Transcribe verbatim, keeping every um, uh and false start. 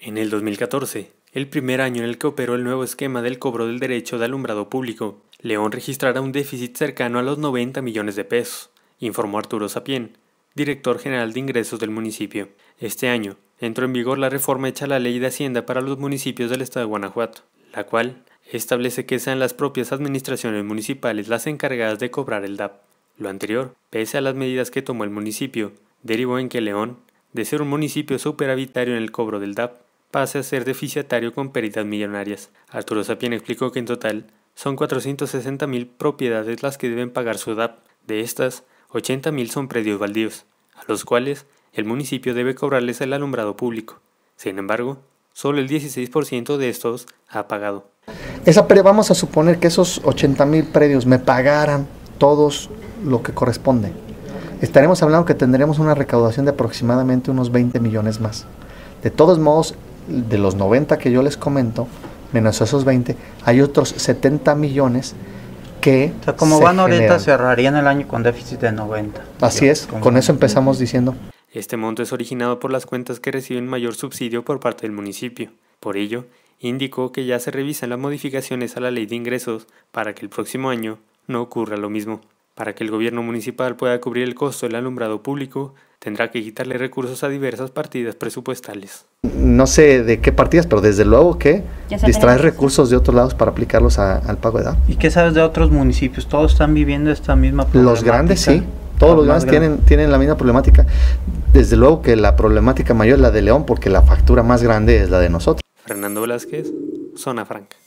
En el dos mil catorce, el primer año en el que operó el nuevo esquema del cobro del derecho de alumbrado público, León registrará un déficit cercano a los noventa millones de pesos, informó Arturo Sapien, director general de ingresos del municipio. Este año entró en vigor la reforma hecha a la Ley de Hacienda para los municipios del estado de Guanajuato, la cual establece que sean las propias administraciones municipales las encargadas de cobrar el D A P. Lo anterior, pese a las medidas que tomó el municipio, derivó en que León, de ser un municipio superavitario en el cobro del D A P, pase a ser deficitario con pérdidas millonarias. Arturo Sapien explicó que en total son cuatrocientas sesenta mil propiedades las que deben pagar su D A P. De estas, ochenta mil son predios baldíos, a los cuales el municipio debe cobrarles el alumbrado público. Sin embargo, solo el dieciséis por ciento de estos ha pagado. Esa, pero vamos a suponer que esos ochenta mil predios me pagaran todos lo que corresponde. Estaremos hablando que tendremos una recaudación de aproximadamente unos veinte millones más. De todos modos, de los noventa que yo les comento, menos esos veinte, hay otros setenta millones que o sea, como van ahorita, generan. Cerrarían el año con déficit de noventa. Así es, con eso empezamos diciendo. Este monto es originado por las cuentas que reciben mayor subsidio por parte del municipio. Por ello, indicó que ya se revisan las modificaciones a la ley de ingresos para que el próximo año no ocurra lo mismo. Para que el gobierno municipal pueda cubrir el costo del alumbrado público, tendrá que quitarle recursos a diversas partidas presupuestales. No sé de qué partidas, pero desde luego que distraer recursos de otros lados para aplicarlos a, al pago de D A P. ¿Y qué sabes de otros municipios? ¿Todos están viviendo esta misma problemática? Los grandes sí, todos los grandes tienen, tienen la misma problemática. Desde luego que la problemática mayor es la de León, porque la factura más grande es la de nosotros. Fernando Velázquez, Zona Franca.